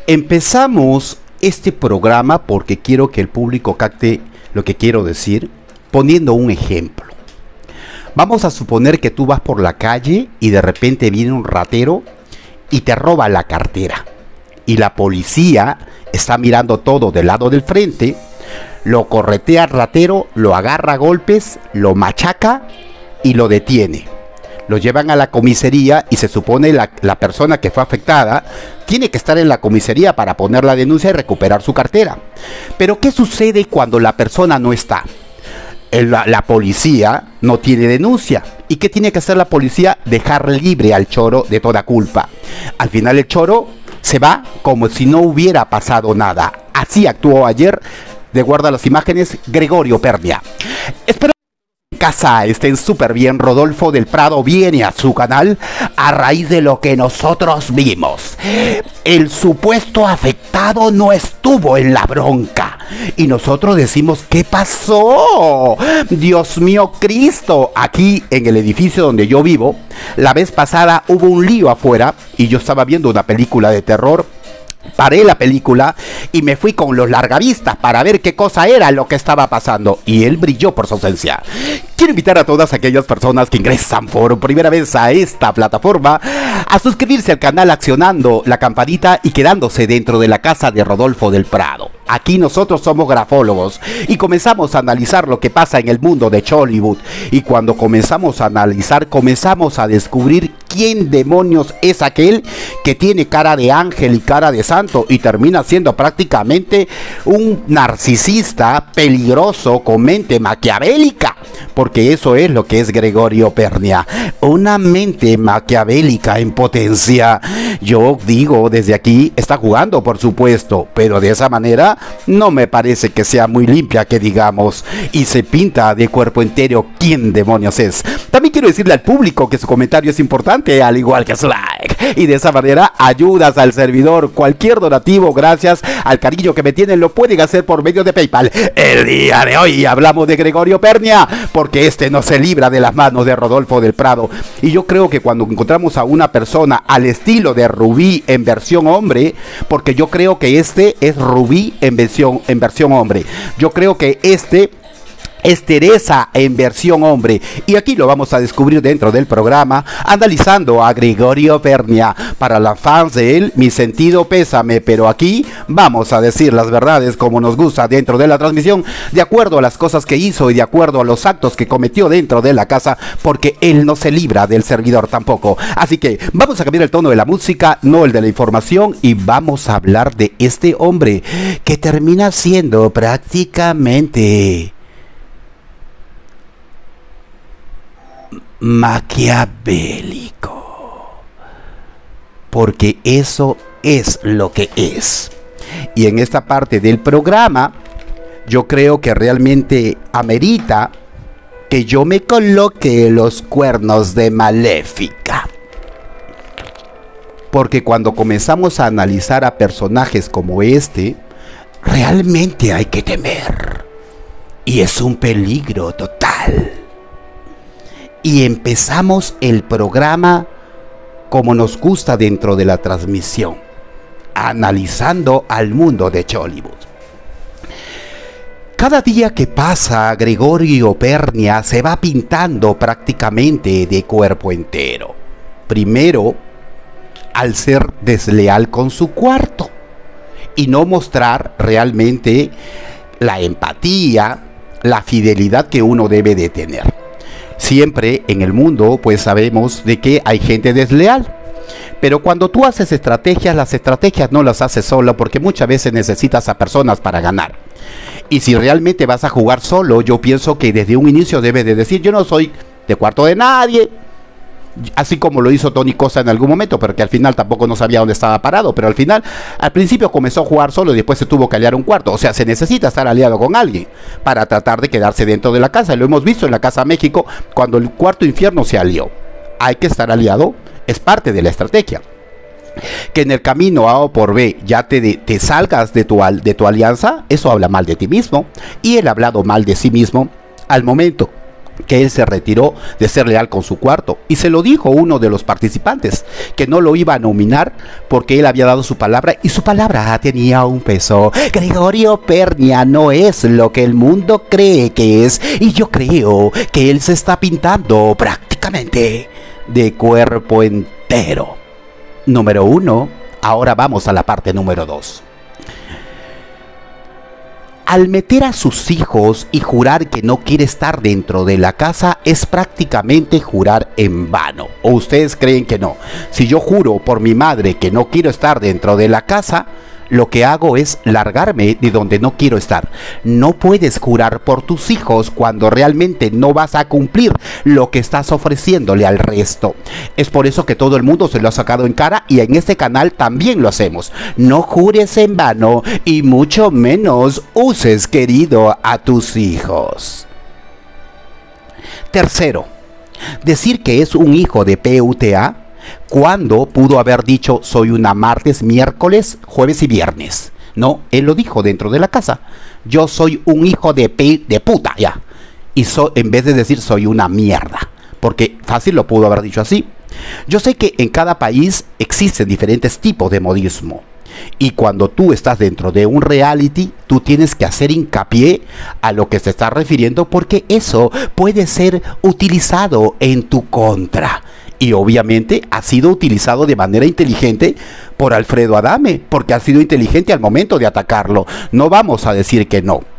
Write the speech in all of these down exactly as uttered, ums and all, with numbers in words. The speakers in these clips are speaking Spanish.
Empezamos este programa porque quiero que el público capte lo que quiero decir, poniendo un ejemplo. Vamos a suponer que tú vas por la calle y de repente viene un ratero y te roba la cartera. Y la policía está mirando todo del lado del frente, lo corretea al ratero, lo agarra a golpes, lo machaca y lo detiene. Lo llevan a la comisaría y se supone la, la persona que fue afectada tiene que estar en la comisaría para poner la denuncia y recuperar su cartera. Pero ¿qué sucede cuando la persona no está? El, la, la policía no tiene denuncia. ¿Y qué tiene que hacer la policía? Dejar libre al choro de toda culpa. Al final el choro se va como si no hubiera pasado nada. Así actuó ayer, de guarda las imágenes, Gregorio Pernia. Espero casa estén súper bien. Rodolfo del Prado viene a su canal a raíz de lo que nosotros vimos. El supuesto afectado no estuvo en la bronca y nosotros decimos, ¿qué pasó? Dios mío Cristo. Aquí en el edificio donde yo vivo, la vez pasada hubo un lío afuera y yo estaba viendo una película de terror. Paré la película y me fui con los largavistas para ver qué cosa era lo que estaba pasando. Y él brilló por su ausencia. Quiero invitar a todas aquellas personas que ingresan por primera vez a esta plataforma a suscribirse al canal accionando la campanita y quedándose dentro de la casa de Rodolfo del Prado. Aquí nosotros somos grafólogos y comenzamos a analizar lo que pasa en el mundo de Chollywood. Y cuando comenzamos a analizar, comenzamos a descubrir quién demonios es aquel que tiene cara de ángel y cara de santo y termina siendo prácticamente un narcisista peligroso con mente maquiavélica. Porque eso es lo que es Gregorio Pernia, una mente maquiavélica en potencia. Yo digo, desde aquí está jugando, por supuesto, pero de esa manera no me parece que sea muy limpia, que digamos, y se pinta de cuerpo entero. ¿Quién demonios es? También quiero decirle al público que su comentario es importante, al igual que su like, y de esa manera ayudas al servidor. Cualquier donativo, gracias al cariño que me tienen, lo pueden hacer por medio de PayPal. El día de hoy hablamos de Gregorio Pernia, porque este no se libra de las manos de Rodolfo del Prado. Y yo creo que cuando encontramos a una persona al estilo de Rubí en versión hombre, porque yo creo que este es Rubí en versión, en versión hombre. Yo creo que este es Teresa en versión hombre, y aquí lo vamos a descubrir dentro del programa, analizando a Gregorio Pernia. Para las fans de él, mi sentido pésame, pero aquí vamos a decir las verdades como nos gusta dentro de la transmisión, de acuerdo a las cosas que hizo y de acuerdo a los actos que cometió dentro de la casa, porque él no se libra del servidor tampoco. Así que vamos a cambiar el tono de la música, no el de la información, y vamos a hablar de este hombre que termina siendo prácticamente maquiavélico, porque eso es lo que es. Y en esta parte del programa yo creo que realmente amerita que yo me coloque los cuernos de Maléfica, porque cuando comenzamos a analizar a personajes como este, realmente hay que temer, y es un peligro total. Y empezamos el programa como nos gusta dentro de la transmisión, analizando al mundo de Chollywood. Cada día que pasa, Gregorio Pernia se va pintando prácticamente de cuerpo entero. Primero, al ser desleal con su cuarto y no mostrar realmente la empatía, la fidelidad que uno debe de tener. Siempre en el mundo pues sabemos de que hay gente desleal, pero cuando tú haces estrategias, las estrategias no las haces solo, porque muchas veces necesitas a personas para ganar. Y si realmente vas a jugar solo, yo pienso que desde un inicio debes de decir, yo no soy de cuarto de nadie, así como lo hizo Tony Costa en algún momento, pero que al final tampoco no sabía dónde estaba parado. Pero al final, al principio comenzó a jugar solo y después se tuvo que aliar un cuarto. O sea, se necesita estar aliado con alguien para tratar de quedarse dentro de la casa. Lo hemos visto en la Casa México cuando el cuarto infierno se alió. Hay que estar aliado, es parte de la estrategia. Que en el camino A o por B ya te, de, te salgas de tu, de tu alianza, eso habla mal de ti mismo. Y él ha hablado mal de sí mismo al momento que él se retiró de ser leal con su cuarto, y se lo dijo uno de los participantes, que no lo iba a nominar porque él había dado su palabra y su palabra tenía un peso. Gregorio Pernía no es lo que el mundo cree que es, y yo creo que él se está pintando prácticamente de cuerpo entero. Número uno. Ahora vamos a la parte número dos. Al meter a sus hijos y jurar que no quiere estar dentro de la casa es prácticamente jurar en vano. ¿O ustedes creen que no? Si yo juro por mi madre que no quiero estar dentro de la casa, lo que hago es largarme de donde no quiero estar. No puedes jurar por tus hijos cuando realmente no vas a cumplir lo que estás ofreciéndole al resto. Es por eso que todo el mundo se lo ha sacado en cara, y en este canal también lo hacemos. No jures en vano y mucho menos uses querido a tus hijos. Tercero, decir que es un hijo de P U T A cuando pudo haber dicho soy una martes, miércoles, jueves y viernes. No, él lo dijo dentro de la casa. Yo soy un hijo de p de puta, ya. Y so, en vez de decir soy una mierda, porque fácil lo pudo haber dicho así. Yo sé que en cada país existen diferentes tipos de modismo. Y cuando tú estás dentro de un reality, tú tienes que hacer hincapié a lo que se está refiriendo, porque eso puede ser utilizado en tu contra. Y obviamente ha sido utilizado de manera inteligente por Alfredo Adame, porque ha sido inteligente al momento de atacarlo. No vamos a decir que no.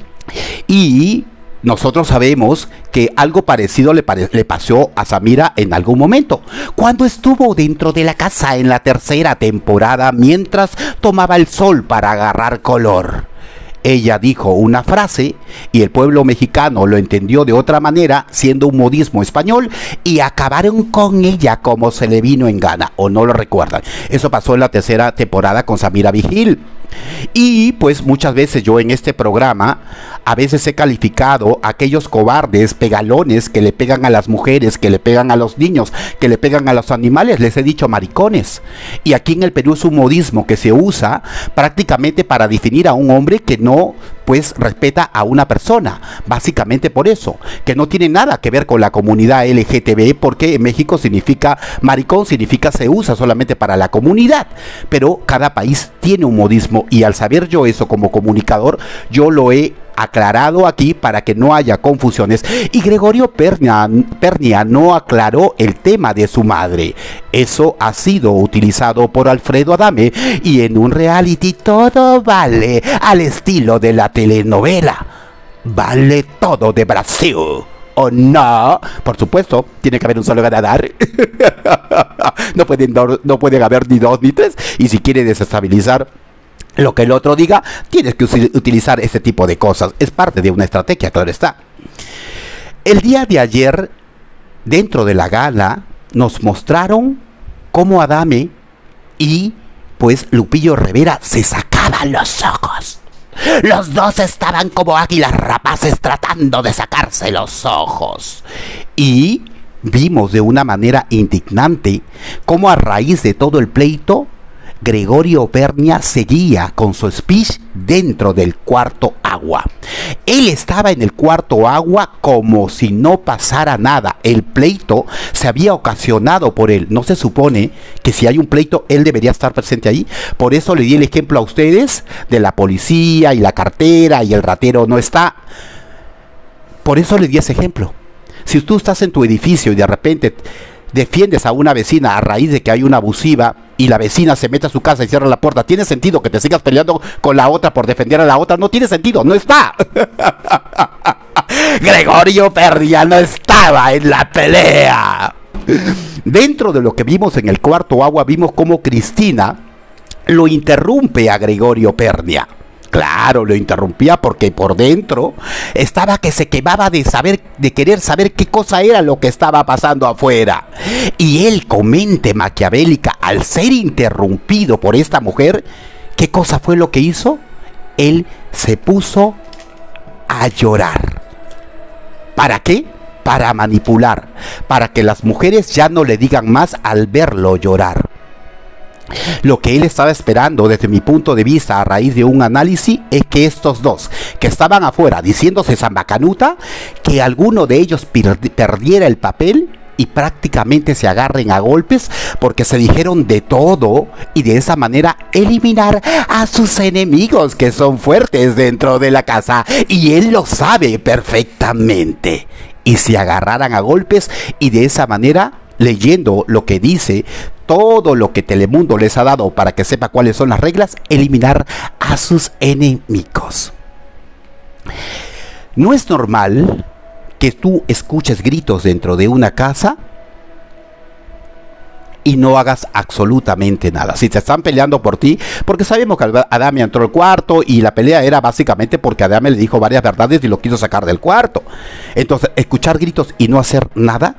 Y nosotros sabemos que algo parecido le, pare le pasó a Samira en algún momento, cuando estuvo dentro de la casa en la tercera temporada mientras tomaba el sol para agarrar color. Ella dijo una frase y el pueblo mexicano lo entendió de otra manera, siendo un modismo español, y acabaron con ella como se le vino en gana. ¿O no lo recuerdan? Eso pasó en la tercera temporada con Samira Vigil. Y pues muchas veces yo en este programa a veces he calificado a aquellos cobardes, pegalones que le pegan a las mujeres, que le pegan a los niños, que le pegan a los animales, les he dicho maricones. Y aquí en el Perú es un modismo que se usa prácticamente para definir a un hombre que no pues respeta a una persona, básicamente por eso, que no tiene nada que ver con la comunidad L G T B, porque en México significa, maricón significa se usa solamente para la comunidad, pero cada país tiene un modismo, y al saber yo eso como comunicador, yo lo he aclarado aquí para que no haya confusiones. Y Gregorio Pernía, Pernía no aclaró el tema de su madre. Eso ha sido utilizado por Alfredo Adame, y en un reality todo vale al estilo de la telenovela. Vale todo de Brasil. ¿O no? Por supuesto, tiene que haber un solo ganador. no, pueden, no, no pueden haber ni dos ni tres. Y si quiere desestabilizar lo que el otro diga, tienes que utilizar ese tipo de cosas. Es parte de una estrategia, claro está. El día de ayer, dentro de la gala, nos mostraron cómo Adame y pues Lupillo Rivera se sacaban los ojos. Los dos estaban como águilas rapaces tratando de sacarse los ojos. Y vimos de una manera indignante cómo a raíz de todo el pleito, Gregorio Pernía seguía con su speech dentro del cuarto agua. Él estaba en el cuarto agua como si no pasara nada. El pleito se había ocasionado por él. ¿No se supone que si hay un pleito él debería estar presente ahí? Por eso le di el ejemplo a ustedes de la policía y la cartera y el ratero no está. Por eso le di ese ejemplo. Si tú estás en tu edificio y de repente defiendes a una vecina a raíz de que hay una abusiva y la vecina se mete a su casa y cierra la puerta, ¿tiene sentido que te sigas peleando con la otra por defender a la otra? No tiene sentido, no está. Gregorio Pernía no estaba en la pelea. Dentro de lo que vimos en el cuarto agua, vimos cómo Cristina lo interrumpe a Gregorio Pernía. Claro, lo interrumpía porque por dentro estaba que se quemaba de saber, de querer saber qué cosa era lo que estaba pasando afuera. Y él, con mente maquiavélica, al ser interrumpido por esta mujer, ¿qué cosa fue lo que hizo? Él se puso a llorar. ¿Para qué? Para manipular, para que las mujeres ya no le digan más al verlo llorar. Lo que él estaba esperando, desde mi punto de vista, a raíz de un análisis, es que estos dos que estaban afuera diciéndose zambacanuta, que alguno de ellos perdiera el papel y prácticamente se agarren a golpes, porque se dijeron de todo y de esa manera eliminar a sus enemigos, que son fuertes dentro de la casa, y él lo sabe perfectamente, y se agarraran a golpes y de esa manera, leyendo lo que dice, todo lo que Telemundo les ha dado para que sepa cuáles son las reglas, eliminar a sus enemigos. No es normal que tú escuches gritos dentro de una casa y no hagas absolutamente nada. Si te están peleando por ti, porque sabemos que Adame entró al cuarto y la pelea era básicamente porque Adame le dijo varias verdades y lo quiso sacar del cuarto. Entonces, escuchar gritos y no hacer nada.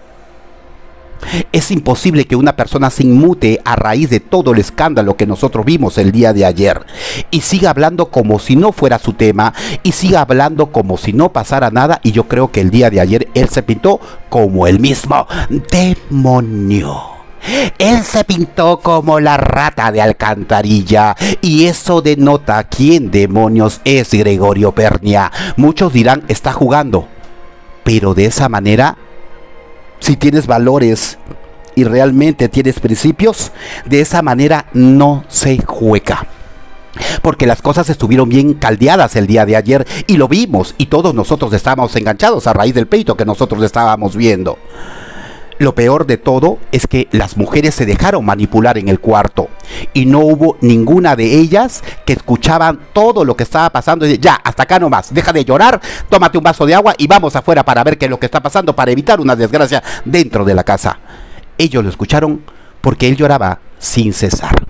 Es imposible que una persona se inmute a raíz de todo el escándalo que nosotros vimos el día de ayer y siga hablando como si no fuera su tema y siga hablando como si no pasara nada. Y yo creo que el día de ayer él se pintó como el mismo demonio. Él se pintó como la rata de alcantarilla y eso denota quién demonios es Gregorio Pernia. Muchos dirán, está jugando, pero de esa manera, si tienes valores y realmente tienes principios, de esa manera no se juega. Porque las cosas estuvieron bien caldeadas el día de ayer y lo vimos y todos nosotros estábamos enganchados a raíz del pleito que nosotros estábamos viendo. Lo peor de todo es que las mujeres se dejaron manipular en el cuarto y no hubo ninguna de ellas que escuchaban todo lo que estaba pasando y ya, hasta acá nomás, deja de llorar, tómate un vaso de agua y vamos afuera para ver qué es lo que está pasando, para evitar una desgracia dentro de la casa. Ellos lo escucharon porque él lloraba sin cesar.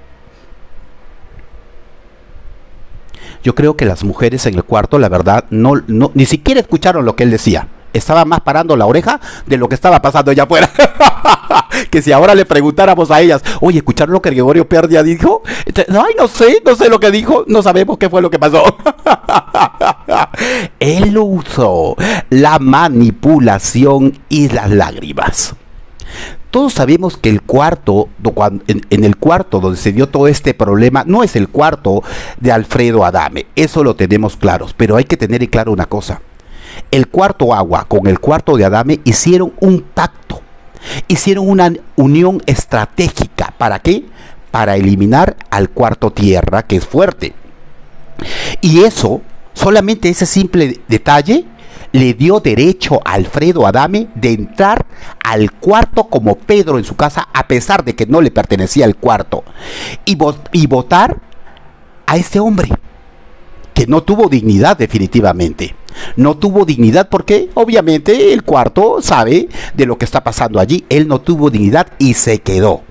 Yo creo que las mujeres en el cuarto, la verdad, no, no, ni siquiera escucharon lo que él decía. Estaba más parando la oreja de lo que estaba pasando allá afuera. Que si ahora le preguntáramos a ellas, oye, ¿escucharon lo que Gregorio Pernia dijo? Ay, no sé, no sé lo que dijo, no sabemos qué fue lo que pasó. Él usó la manipulación y las lágrimas. Todos sabemos que el cuarto, en, en el cuarto donde se dio todo este problema, no es el cuarto de Alfredo Adame. Eso lo tenemos claros, pero hay que tener en claro una cosa. El cuarto agua con el cuarto de Adame hicieron un pacto, hicieron una unión estratégica. ¿Para qué? Para eliminar al cuarto tierra, que es fuerte. Y eso, solamente ese simple detalle, le dio derecho a Alfredo Adame de entrar al cuarto como Pedro en su casa, a pesar de que no le pertenecía el cuarto, y, vot y votar a este hombre, que no tuvo dignidad definitivamente. No tuvo dignidad porque obviamente el cuarto sabe de lo que está pasando allí. Él no tuvo dignidad y se quedó.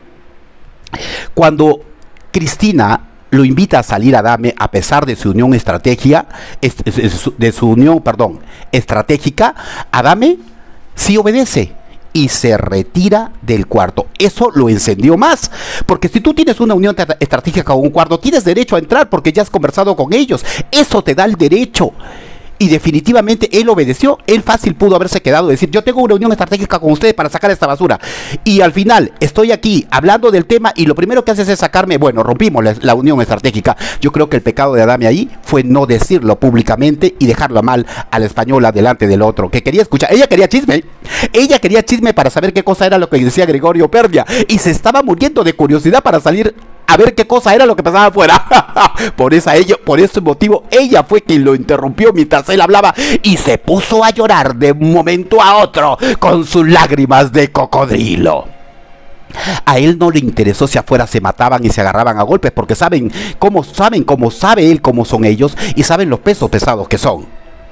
Cuando Cristina lo invita a salir a Adame, a pesar de su unión estratégica, de su unión, perdón, estratégica, Adame sí obedece y se retira del cuarto. Eso lo encendió más, porque si tú tienes una unión estratégica con un cuarto, tienes derecho a entrar porque ya has conversado con ellos. Eso te da el derecho. Y definitivamente él obedeció. Él fácil pudo haberse quedado y decir, yo tengo una unión estratégica con ustedes para sacar esta basura. Y al final estoy aquí hablando del tema y lo primero que haces es sacarme, bueno, rompimos la, la unión estratégica. Yo creo que el pecado de Adame ahí fue no decirlo públicamente y dejarlo mal a la española delante del otro, que quería escuchar. Ella quería chisme. Ella quería chisme para saber qué cosa era lo que decía Gregorio Pernia. Y se estaba muriendo de curiosidad para salir a ver qué cosa era lo que pasaba afuera. Por esa ello, por ese motivo, ella fue quien lo interrumpió mientras él hablaba y se puso a llorar de un momento a otro con sus lágrimas de cocodrilo. A él no le interesó si afuera se mataban y se agarraban a golpes, porque saben cómo saben cómo sabe él cómo son ellos y saben los pesos pesados que son.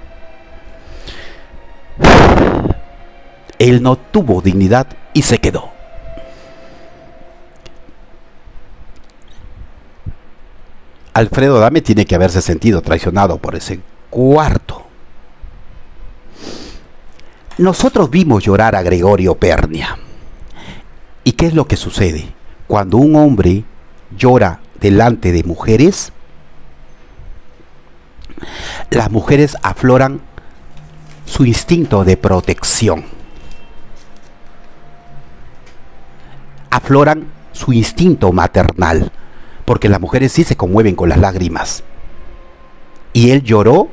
Él no tuvo dignidad y se quedó. Alfredo Adame tiene que haberse sentido traicionado por ese cuarto. Nosotros vimos llorar a Gregorio Pernia. ¿Y qué es lo que sucede? Cuando un hombre llora delante de mujeres, las mujeres afloran su instinto de protección. Afloran su instinto maternal, porque las mujeres sí se conmueven con las lágrimas. Y él lloró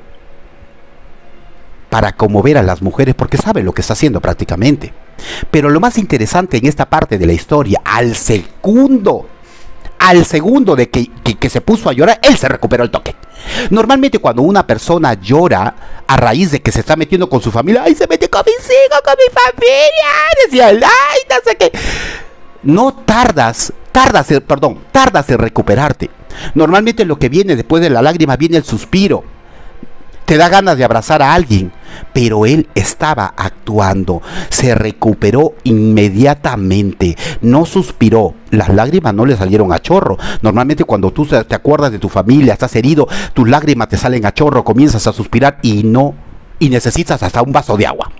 para conmover a las mujeres porque sabe lo que está haciendo prácticamente. Pero lo más interesante en esta parte de la historia, al segundo, al segundo de que, que, que se puso a llorar, él se recuperó el toque. Normalmente cuando una persona llora a raíz de que se está metiendo con su familia, ¡ay, se mete con mis hijos, con mi familia! Decía él, ¡ay, no sé qué! No tardas, tardas, perdón, tardas en recuperarte. Normalmente lo que viene después de la lágrima viene el suspiro. Te da ganas de abrazar a alguien, pero él estaba actuando, se recuperó inmediatamente, no suspiró, las lágrimas no le salieron a chorro. Normalmente cuando tú te acuerdas de tu familia, estás herido, tus lágrimas te salen a chorro, comienzas a suspirar y no, y necesitas hasta un vaso de agua.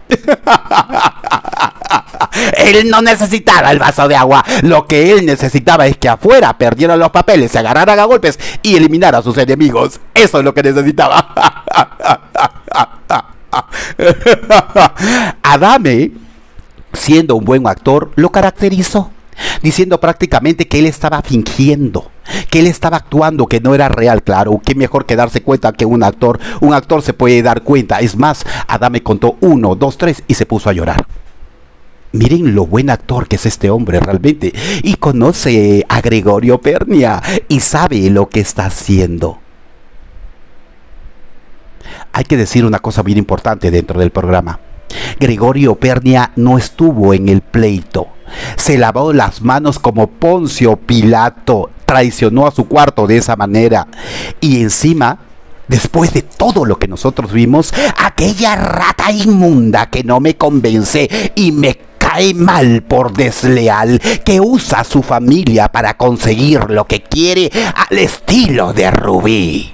Él no necesitaba el vaso de agua, lo que él necesitaba es que afuera perdieran los papeles, se agarraran a golpes y eliminara a sus enemigos. Eso es lo que necesitaba. Adame, siendo un buen actor, lo caracterizó, diciendo prácticamente que él estaba fingiendo, que él estaba actuando, que no era real. Claro, qué mejor que darse cuenta que un actor, un actor se puede dar cuenta. Es más, Adame contó uno, dos, tres y se puso a llorar. Miren lo buen actor que es este hombre realmente, y conoce a Gregorio Pernía y sabe lo que está haciendo. Hay que decir una cosa bien importante dentro del programa. Gregorio Pernía no estuvo en el pleito. Se lavó las manos como Poncio Pilato, traicionó a su cuarto de esa manera. Y encima, después de todo lo que nosotros vimos, aquella rata inmunda que no me convence y me cae mal por desleal, que usa a su familia para conseguir lo que quiere al estilo de Rubí,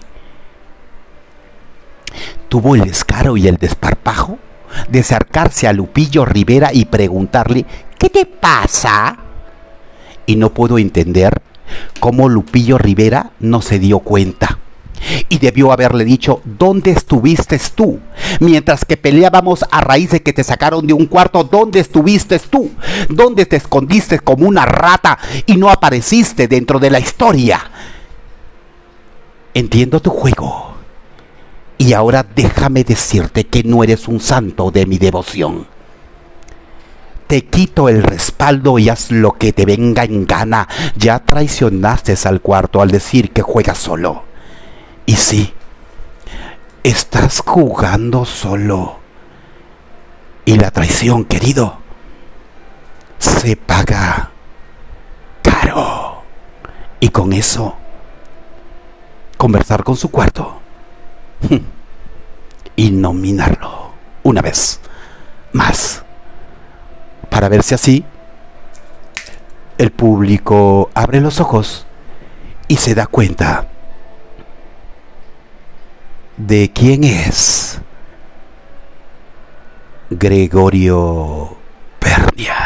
tuvo el descaro y el desparpajo de acercarse a Lupillo Rivera y preguntarle, ¿qué te pasa? Y no puedo entender cómo Lupillo Rivera no se dio cuenta. Y debió haberle dicho, ¿dónde estuviste tú? Mientras que peleábamos a raíz de que te sacaron de un cuarto, ¿dónde estuviste tú? ¿Dónde te escondiste como una rata y no apareciste dentro de la historia? Entiendo tu juego. Y ahora déjame decirte que no eres un santo de mi devoción. Te quito el respaldo y haz lo que te venga en gana. Ya traicionaste al cuarto al decir que juegas solo. Y sí, estás jugando solo. Y la traición, querido, se paga caro. Y con eso, conversar con su cuarto y nominarlo una vez más, para ver si así el público abre los ojos y se da cuenta de quién es Gregorio Pernía.